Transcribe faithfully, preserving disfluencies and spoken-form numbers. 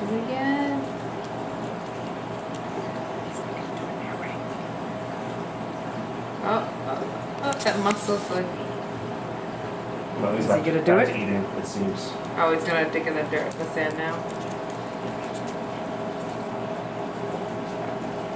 Do it again. Oh, oh, oh, that muscle's like. Well, he's Is back, he gonna back do it? to eating, it seems. Oh, he's gonna dig in the dirt, the sand now.